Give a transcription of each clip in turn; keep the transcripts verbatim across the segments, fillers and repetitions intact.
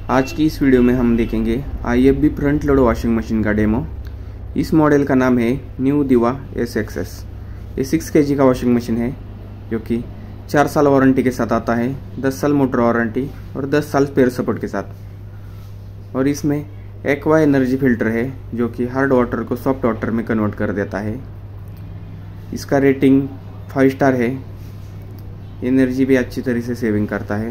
आज की इस वीडियो में हम देखेंगे I F B front load washing machine का डेमो। इस मॉडल का नाम है new Diva S X S. ये सिक्स के जी का वॉशिंग मशीन है जो कि चार साल वारंटी के साथ आता है, दस साल मोटर वारंटी और दस साल स्पेयर सपोर्ट के साथ। और इसमें एक्वा एनर्जी फिल्टर है जो कि हार्ड वाटर को सॉफ्ट वाटर में कन्वर्ट कर देता है। इसका रेटिंग फाइव स्टार है। एनर्जी भी अच्छी तरह से सेविंग करता है।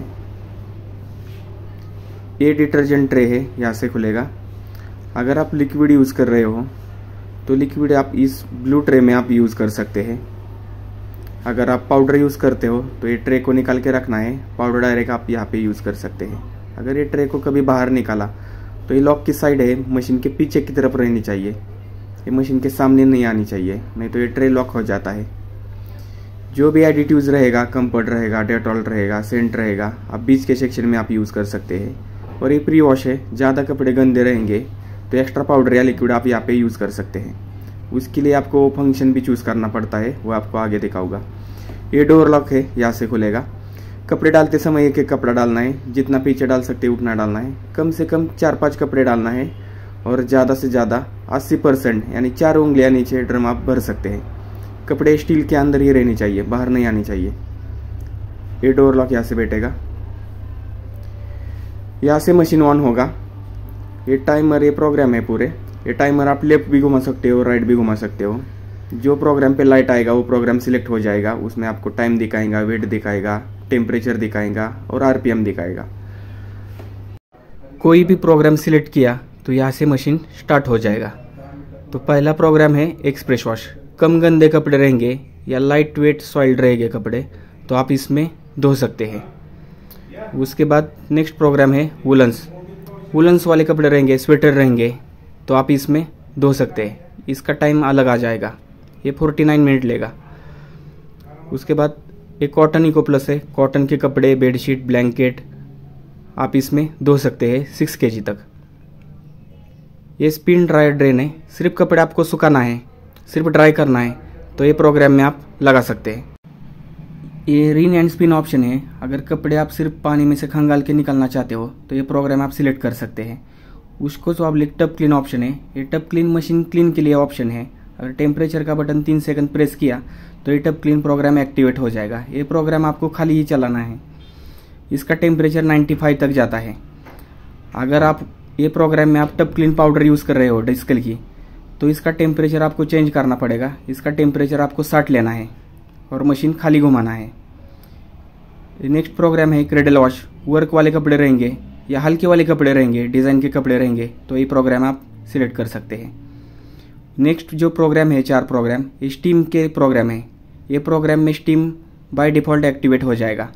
ये डिटर्जेंट ट्रे है, यहाँ से खुलेगा। अगर आप लिक्विड यूज़ कर रहे हो तो लिक्विड आप इस ब्लू ट्रे में आप यूज़ कर सकते हैं। अगर आप पाउडर यूज़ करते हो तो ये ट्रे को निकाल के रखना है, पाउडर डायरेक्ट आप यहाँ पे यूज़ कर सकते हैं। अगर ये ट्रे को कभी बाहर निकाला तो ये लॉक की साइड है, मशीन के पीछे की तरफ रहनी चाहिए, ये मशीन के सामने नहीं आनी चाहिए, नहीं तो ये ट्रे लॉक हो जाता है। जो भी एडिटिव्स रहेगा, कंफर्ट रहेगा, डेटॉल रहेगा, सेंट रहेगा, आप बीच के सेक्शन में आप यूज़ कर सकते हैं। और ये प्री वॉश है, ज़्यादा कपड़े गंदे रहेंगे तो एक्स्ट्रा पाउडर या लिक्विड आप यहाँ पे यूज़ कर सकते हैं। उसके लिए आपको फंक्शन भी चूज़ करना पड़ता है, वो आपको आगे दिखाऊंगा। ये डोर लॉक है, यहाँ से खुलेगा। कपड़े डालते समय एक एक कपड़ा डालना है, जितना पीछे डाल सकते उतना डालना है। कम से कम चार पाँच कपड़े डालना है और ज़्यादा से ज़्यादा अस्सी परसेंट यानी चार उंगलियाँ नीचे ड्रम आप भर सकते हैं। कपड़े स्टील के अंदर ही रहनी चाहिए, बाहर नहीं आनी चाहिए। ये डोर लॉक यहाँ से बैठेगा, यहाँ से मशीन ऑन होगा। ये टाइमर, ये प्रोग्राम है पूरे। ये टाइमर आप लेफ्ट भी घुमा सकते हो, राइट भी घुमा सकते हो। जो प्रोग्राम पे लाइट आएगा वो प्रोग्राम सिलेक्ट हो जाएगा। उसमें आपको टाइम दिखाएगा, वेट दिखाएगा, टेम्परेचर दिखाएगा और आरपीएम दिखाएगा। कोई भी प्रोग्राम सिलेक्ट किया तो यहाँ से मशीन स्टार्ट हो जाएगा। तो पहला प्रोग्राम है एक्सप्रेस वॉश। कम गंदे कपड़े रहेंगे या लाइट वेट सॉइल्ड रहेंगे कपड़े तो आप इसमें धो सकते हैं। उसके बाद नेक्स्ट प्रोग्राम है वुलन्स। वुलन्स वाले कपड़े रहेंगे, स्वेटर रहेंगे तो आप इसमें धो सकते हैं। इसका टाइम अलग आ जाएगा, ये उनचास मिनट लेगा। उसके बाद एक कॉटन इको प्लस है, कॉटन के कपड़े, बेडशीट, ब्लैंकेट आप इसमें धो सकते हैं सिक्स के जी तक। ये स्पिन ड्रायर ड्रेन है, सिर्फ कपड़े आपको सुखाना है, सिर्फ ड्राई करना है तो ये प्रोग्राम में आप लगा सकते हैं। ये रिन एंड स्पिन ऑप्शन है। अगर कपड़े आप सिर्फ पानी में से खंगाल के निकालना चाहते हो तो ये प्रोग्राम आप सिलेक्ट कर सकते हैं। उसको जो आप लिख टब क्लीन ऑप्शन है, ये टब क्लीन मशीन क्लीन के लिए ऑप्शन है। अगर टेम्परेचर का बटन तीन सेकंड प्रेस किया तो ये टब क्लीन प्रोग्राम एक्टिवेट हो जाएगा। ये प्रोग्राम आपको खाली ही चलाना है। इसका टेम्परेचर पचानवे तक जाता है। अगर आप ये प्रोग्राम में आप टब क्लीन पाउडर यूज़ कर रहे हो डिस्कल की तो इसका टेम्परेचर आपको चेंज करना पड़ेगा। इसका टेम्परेचर आपको साठ लेना है और मशीन खाली घुमाना है। नेक्स्ट प्रोग्राम है क्रेडल वॉश। वर्क वाले कपड़े रहेंगे या हल्के वाले कपड़े रहेंगे, डिज़ाइन के कपड़े रहेंगे तो ये प्रोग्राम आप सिलेक्ट कर सकते हैं। नेक्स्ट जो प्रोग्राम है, चार प्रोग्राम, ये स्टीम के प्रोग्राम है। ये प्रोग्राम में स्टीम बाय डिफ़ॉल्ट एक्टिवेट हो जाएगा।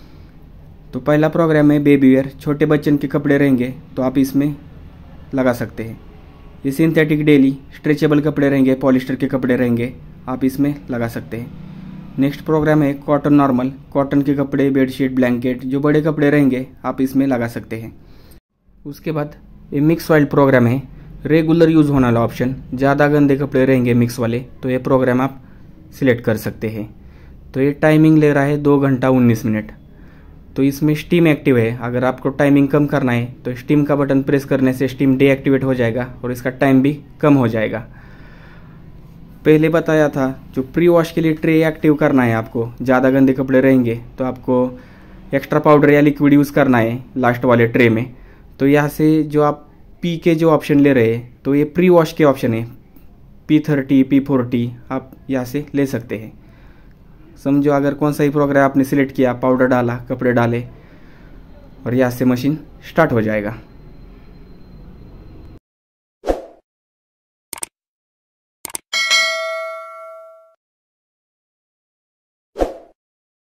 तो पहला प्रोग्राम है बेबी वेयर। छोटे बच्चन के कपड़े रहेंगे तो आप इसमें लगा सकते हैं। ये सिंथेटिक डेली स्ट्रेचेबल कपड़े रहेंगे, पॉलिस्टर के कपड़े रहेंगे, आप इसमें लगा सकते हैं। नेक्स्ट प्रोग्राम है कॉटन नॉर्मल। कॉटन के कपड़े, बेडशीट, ब्लैंकेट, जो बड़े कपड़े रहेंगे आप इसमें लगा सकते हैं। उसके बाद ये मिक्स ऑयल प्रोग्राम है, रेगुलर यूज़ होने वाला ऑप्शन। ज़्यादा गंदे कपड़े रहेंगे मिक्स वाले तो ये प्रोग्राम आप सिलेक्ट कर सकते हैं। तो ये टाइमिंग ले रहा है दो घंटा उन्नीस मिनट। तो इसमें स्टीम एक्टिव है। अगर आपको टाइमिंग कम करना है तो स्टीम का बटन प्रेस करने से स्टीम डीएक्टिवेट हो जाएगा और इसका टाइम भी कम हो जाएगा। पहले बताया था जो प्री वॉश के लिए ट्रे एक्टिव करना है, आपको ज़्यादा गंदे कपड़े रहेंगे तो आपको एक्स्ट्रा पाउडर या लिक्विड यूज़ करना है लास्ट वाले ट्रे में। तो यहाँ से जो आप पी के जो ऑप्शन ले रहे हैं तो ये प्री वॉश के ऑप्शन है, पी थर्टी, पी फोर्टी आप यहाँ से ले सकते हैं। समझो अगर कौन सा ही प्रोग्राम आपने सिलेक्ट किया, पाउडर डाला, कपड़े डाले और यहाँ से मशीन स्टार्ट हो जाएगा।